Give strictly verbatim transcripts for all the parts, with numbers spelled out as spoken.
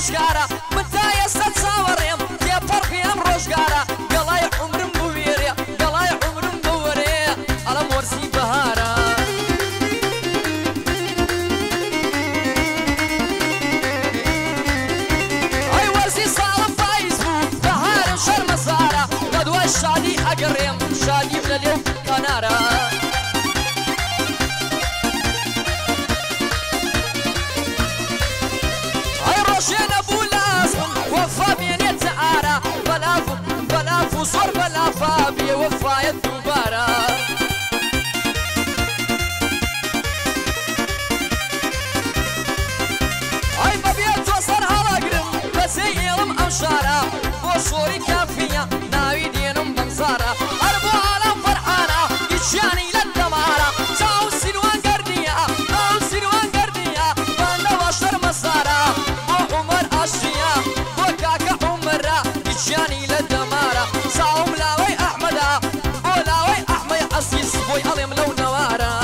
ڕۆژگارە من تا ئێستا چاوەڕێم تێپەڕپێم ڕۆژگارە گەڵای عومرم بوێرێ گەڵای عومرم بوەرێ ئەڵەم وەرزی بەهارە ئەی وەرزی ساڵم پاییز بوو بەهارم شەرمەزارە بەدوای شادی ئەگەڕێم شادیم لە لێو کەنارە وصور بالعفا بيوفى الدبارة هاي ما بيتوصل على قرم بس يلم أمشارة وصوري كافية ناوي دينم بنصارة أربو على فرحانة يتشاني للدمارة تاو سنوان قردية تاو سنوان قردية بانا واشر مسارة بو عمر أشياء بو كاكا عمرة يتشاني للدمارة ساوم لاوي أحمدا بو لاوي أحمد عزيز بوي أليم لو نوارا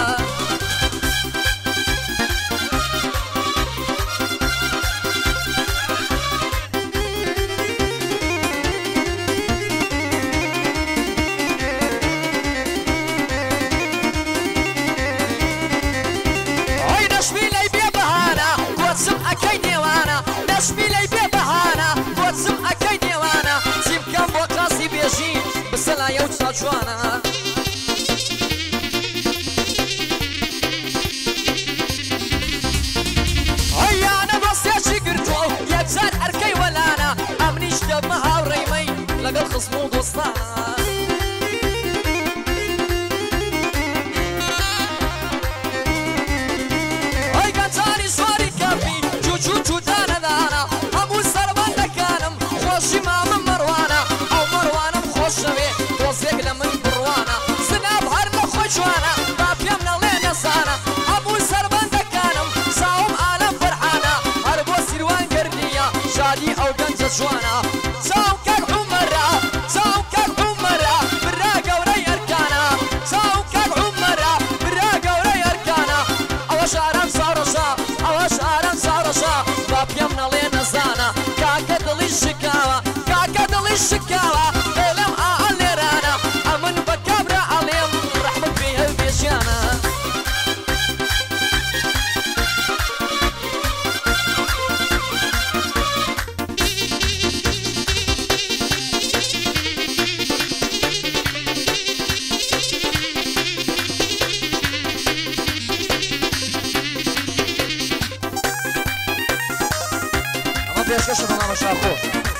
هاي نشمي لي بي بهانا واتسم أكي ديوانا نشمي لي بي بهانا واتسم أكي ديوانا سيب كم بوقاسي بيجي بسلا يوتا جوانا هيا أنا بس يا شكرتو يا بزار أركي ولانا أمنيش دب هاوريمي لقى الخصم ودوستانا هاي كاتاني سواري كافي جوجو جودانا دانا أبو سربان دكانم خوشي ما من مروانا أو مروانا خوشوي توزيق لمن بروانا سناب هرنا خوشوانا بابيامنا لينا سانا أبو سربان دكانم ساوم عالم فرحانا هربو سيروان قردية شادي أو قنجة جوانا ساو كاك عمرة ساو كاك عمرة براقة وري أركانا ساو كاك عمرة براقة وري أركانا أواش آرام سارشا أواش آرام سارشا بابيامنا لينا سانا كاكا دلي الشكاوة كاكا دلي الشكاوة إلم أعلي رانا أمن بكابرة عليم رحمة فيها البيشانا أما بيشكش من أنا شاخو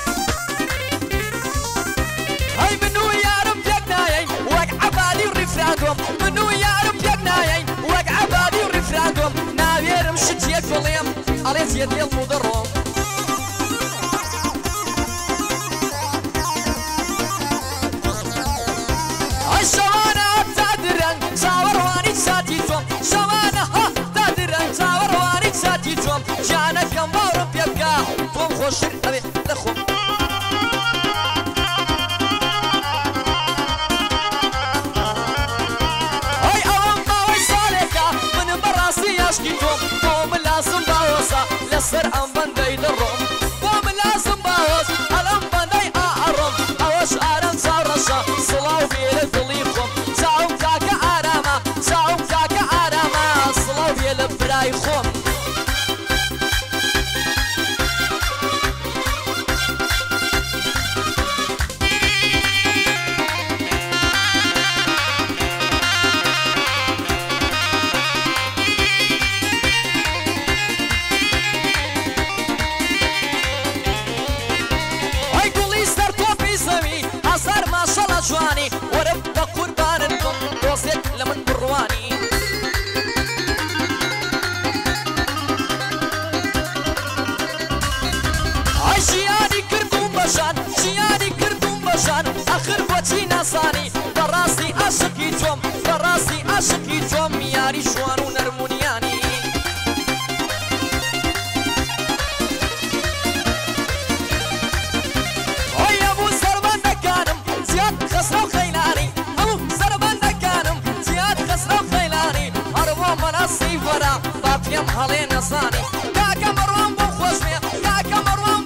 هاي منو يا رب يقناي وقع بالي الرفراندوم منو يا رب يقناي وقع بالي الرفراندوم ناوير مشت يكفليم عليت يدي المضرم هاي شوانا تادرن زاور واني ساتيتوم شوانا ها تادرن زاور واني ساتيتوم جانا كم بارب يبقى توم خوشر أبي لخم هاي أوام باوي صالحة من براسي أشكيتوم توم لازم باوسا لسر أم بندي درم توم لازم باوس الأم بندي أعرم أوش أرم سارشا صلاو بيل دليكم ساوم كاكا عرامة ساوم كاكا عرامة صلاو بيل براي خوم هاي قولي سر توبي زمي أصار ما شاء الله جواني ورب قربان لكم توصيت لمن برواني هاي شياني كردون بشان شياني كردون بشان آخر بوتي ناساني براسي عاشقي توم براسي عاشقي توم ياري شوان ونرمونياني هاي أبو سربان دكانم زياد خسرو خيلاني أبو سربان دكانم زياد خسرو خيلاني هربو مناسي فرا بابيام هالي نصاني كاكا مروان بو خوشمي كاكا مروان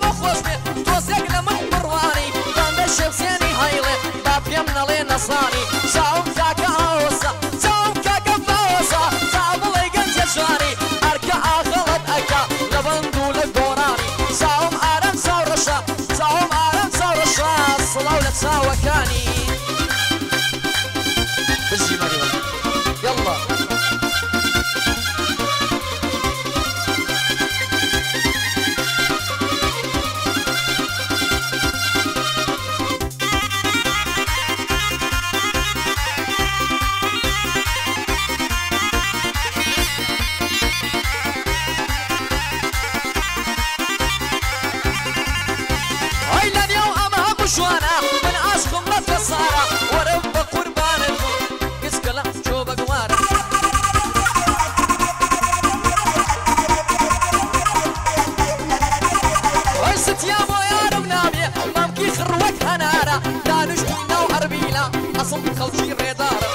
دەسم خەڵکی ڕێدارە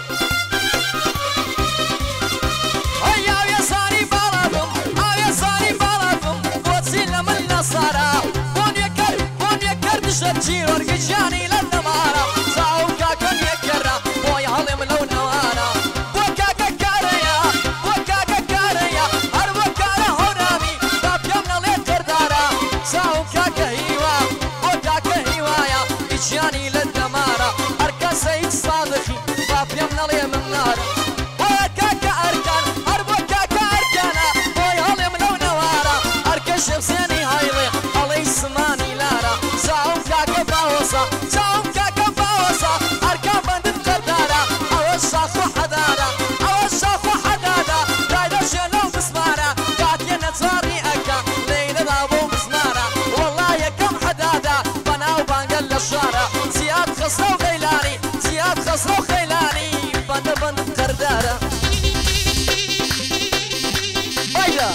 ئەی ئاوێزانی باڵابم ئاوێزانی باڵابم بۆچی لە من نەسارە بۆ نوێکەر بۆ نوێکەر دژە چیرۆرگی گیانی لە نەمارە چاو کاکە نوێکەرە بۆی هەڵێم لەو نەوارە بۆ کاکە کارەیە بۆ کاکە کارەیە هەر بۆ کارە هەورامی با پێم نەڵێ کردارە چاو کاکە هیوا بۆ کاکە هیوایە گیانی لە دەمارە هەر کەسە هیچ سادقی با پێم نەڵێ من نارە بۆ کاکە ئەرکان هەر بۆ کاکە ئەرکانە بۆی هەڵێم لەو نەوارە هەر کە شێخزێنی هایڵێ هەڵەی سمانی لارە چاوم کاکە باوەسە چاوم کاکە باوەسە هەرکا بەندت قەردارە ئەوە شاخ و حەدارە ئەوە شاخ و حەدادە دایدەشێ لەو بسمارە کاتێ نەچاری ئەکە لەیلەدا بۆ بزمارە وەڵڵا یەکەم حەدادە بەناو بانگە لە شارە زیاد خەسرە و غەیلانی زیاد خەسرە و خەیلانی بەندە بەندت قەردارە ئایدا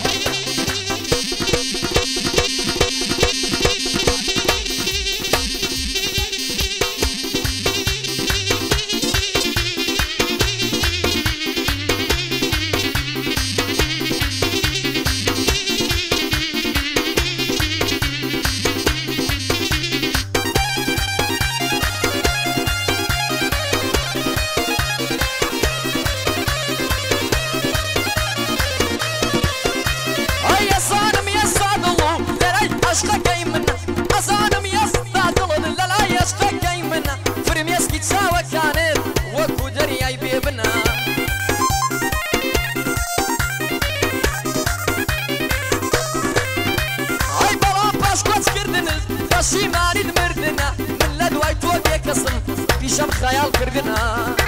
عشقەکەی منە ئەزانم ئێستا دڵت لەلای عشقەکەی منە فرمێسکی چاوەکانت وەکو دەریای بێبنە ئەی بەڵام پاش کۆچکردنت پەشیمانیت مردنە من لە دوای تۆ بێکەسم پیشەم خەیاڵ کردنە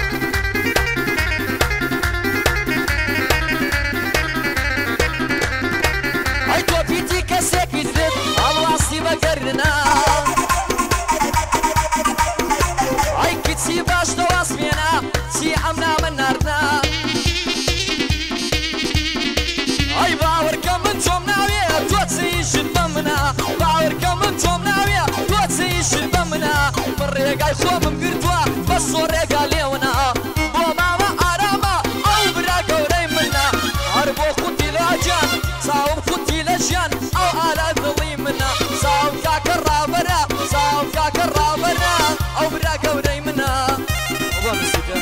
ئەی تۆ پیتی کەسێکی دت هەڵواسی بەگەردنە ئەی کچی باش دەواسمێنە چی ئەم نامە ناردە ئەی باوەرکە من تۆم ناوێ تۆ چیشت بە منە باوەرکە من تۆم ناوێ تۆ چیشت بە منە من ڕێگای خۆمم گرتووە بە سۆ ڕێگا لێونە بۆ ماوە ئارامە ئەو برا گەورەی منە هەر بۆ خوتی لە جان چاوم خوتی لە ژیان ئەو ئالا دڵی منە چاو کاکە ڕابەرە چاو کاکە ڕابەرە ئەو برا گەورەی منە بۆ مسیکە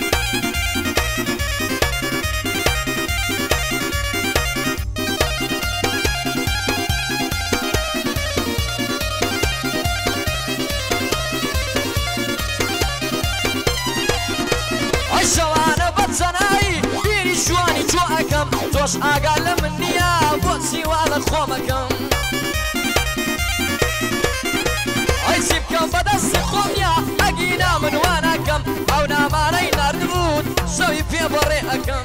ئەی شەوانە بەچەنایی بیری شوانی تۆ ئەکەم تۆش ئاگا لە من نییە بۆچی وا لە خۆمەکەم ئەی چی بکەم بەدەستی خۆمیا ئەگینا من وانەکەم ئەو نامانەی ناردبوون شەوی پێ بەڕێ ئەکەم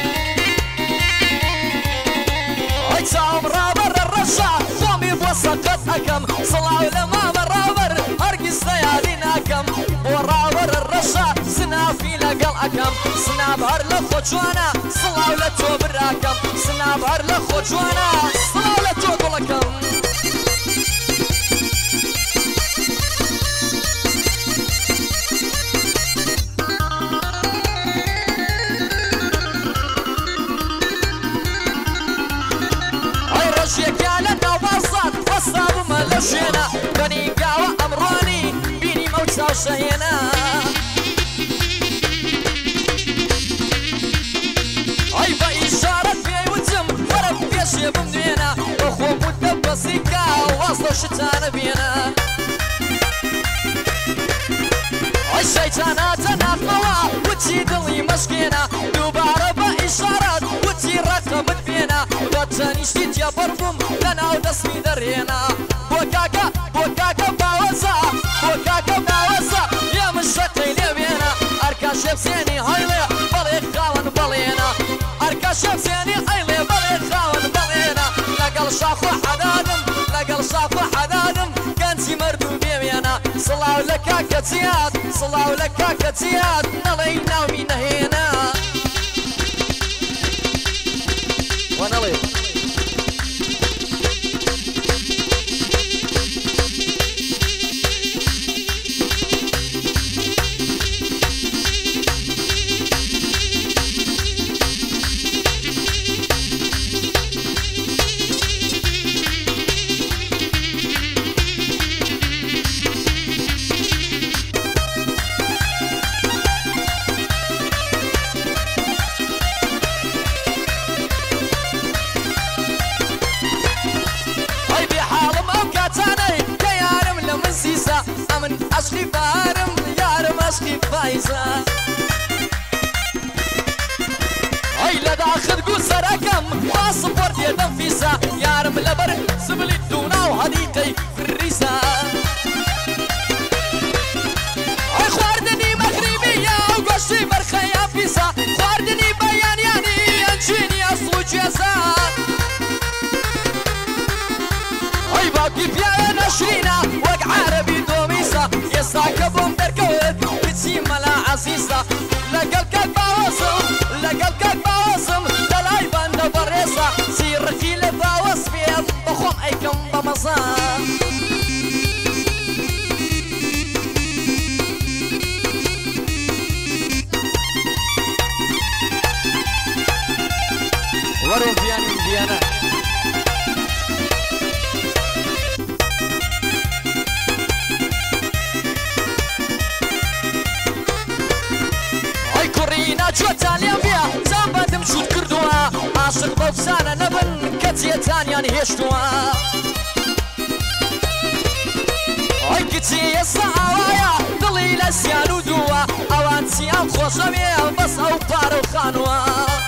ئەی چاوم ڕابەرە ڕەشە خۆمی بۆ سەقەت ئەکەم سڵاو لە مامە ڕابەر هەرگیز نەیادی ناکەم بۆ ڕابەرە ڕەشە سنافی لەگەڵ ئەکەم سناب هەر لە خۆ جوانە سڵاو لە تۆ براکەم سناب هەر لە خۆ جوانە سڵاو لە تۆ گوڵەکەم ئەی ڕەشیەکیا لە ناو بازات وەستا بمە لە شوێنە بەنی گاوە ئەمڕۆنی بینیم ئەو چاوشەهێنە ئەی بە ئیشارەت پێیوتم وەرە پێشێ بمدوێنە بە خۆ بودە بەسیکا واستە شتانە بێنە ئەی شەیتاناتە ناتمەوە وچی دڵی مەشکێنە دووبارە بە ئیشارەت وچی ڕەقەمت بێنە بە تەنیشتی تێپەڕبووم لە ناو دەستمی دەڕێنە بۆ کاکە بۆ کاکە باوەزە بۆ کاکە باوەزە ئێمە شەقەی لێوێنە ئەرکا شێفسێنی هەیڵێ بەڵێ خاوەن بەڵێنە ئەرکا شێفسێنی هەیڵێ بەڵێ خاوەن بەڵێنە لەگەڵ شاخ و حەدادم لەگەڵ شاخ و حەدادم گەنجی مەردوو بێوێنە سڵاو لە کاکە چیات سڵاو لە کاکە چیات نەڵێی ناومی نەهێنە وەنەڵێ پایزە ئەی لە داخت گو سەرەکەم پاسپۆرت لێدەم فیسا یارم لەبەر سبلی دووناو هەدیقەی فریسا ئەی خواردنی مەغریبیە و گۆشتی بەرخەیە پیسا خواردنی بەیانیانی ئەنجینی ئەسڵ و جێزا ئەی باوکی پیاوە نەشرینە وەک عارەبی دۆمیسا ئێستا کە بۆم دەرکەوت بچی مەلا عەزیزە لەگەڵ کەک باوەزم لەگەڵ کەک باوەزم دەلای بەندە بەڕێزە سیڕەکی لە باوەز پێم بەخۆم ئەیکەم بە مەزە وەرۆ ڤیانم ڤیانە جوتان لێم بێ جام بەدم شوت کردووە عاشق بەو بزانە نەبن کە جێتانیان هێشتووە ئەی کچی ئێستا ئاوایە دڵی لە سیان و دووە ئەوان چیان خۆشەوێ بەس ئەو پارە و خانووە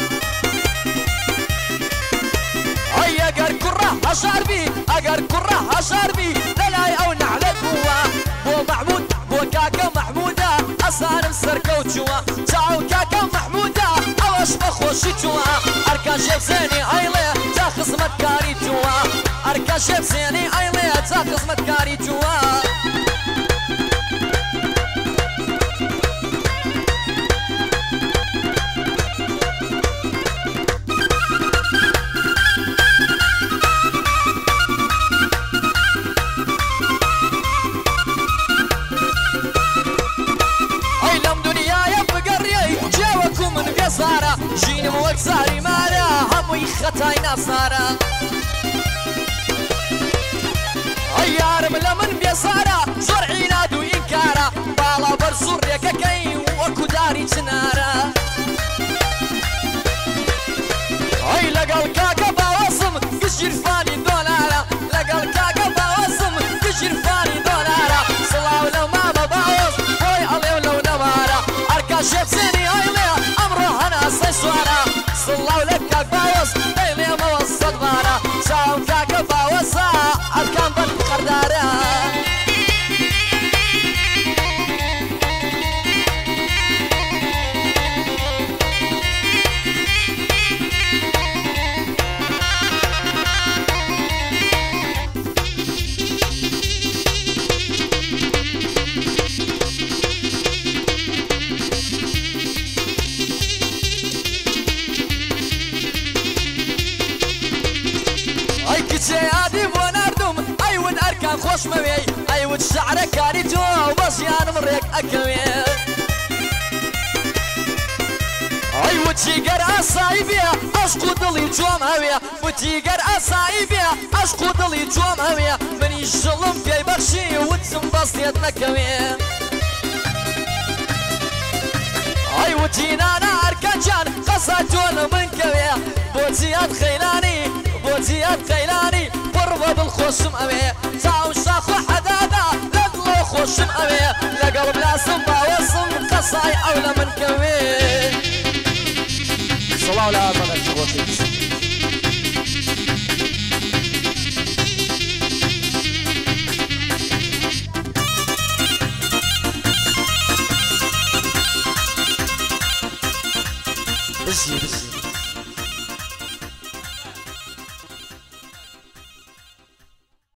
ئەی ئەگەر کوڕە هەژاربی ئەگەر کوڕە هەژاربی لەلای ئەو نەعلەت بووە بۆ مەحموود بۆ کاکە مەحموودە ئەزانم سەرکەوتووە چاو کاکە مەحموودە ئەوەش بەخۆشی تووە ئەرکە شێبزێنی ئەیڵێ تا خزمەتکاری تووە ئەرکە شێبزێنی ئەیڵێ تا خزمەتکاری تووە ژینم وەک زاری مارە هەمووی خەتای ناسارە ئەی یارم لە من بێزارە زۆر عیناد و ئینکارە باڵا بەرزوو ڕێکەکەی وەکو داری چنارە ئەی لەگەڵ کاکە باوەسم گشتگیرفانی دۆلارە لەگەڵ کاکە باوەسم گشتگیرفانی دۆلارە سڵاو لەو مامە باوەس بۆی ئەڵێو لەو نەوارە ئەرکە شێبزێنی ئەیڵێ ئەمڕۆ هەناسەی سوارە سڵاو لە کاک باوەس دەیڵێمەوە سەد بارە چاو کاکە باوەسە ئەرکان بەن خەردارە خۆش مەوێی ئەیوت شەعرەکاری تۆ بەشیانم ڕێک ئەکەوێ ئەیوتی گەر ئاسایی بێ عەشق و دڵی جۆم هەوێ وتی گەر ئاسایی بێ عەشق و دڵی جۆم هەوێ منی ژڵم پێی بەخشی وتم بەستێت نەکەوێ ئەیوتی نانە ئەرکەنجان قەسە تۆ لە من کەوێ بۆچی ئەت خەیلانی بۆچی ئەت خەیلانی پڕ بە دڵخۆشم ئەوێ چاو شاخ و حەدادا لە دڵۆ خۆشم ئەوێ لەگەڵ بلاسم باوەسم قەسای ئەو لە من کەوێ سڵاو لە ئازادە خۆشی بشی بشی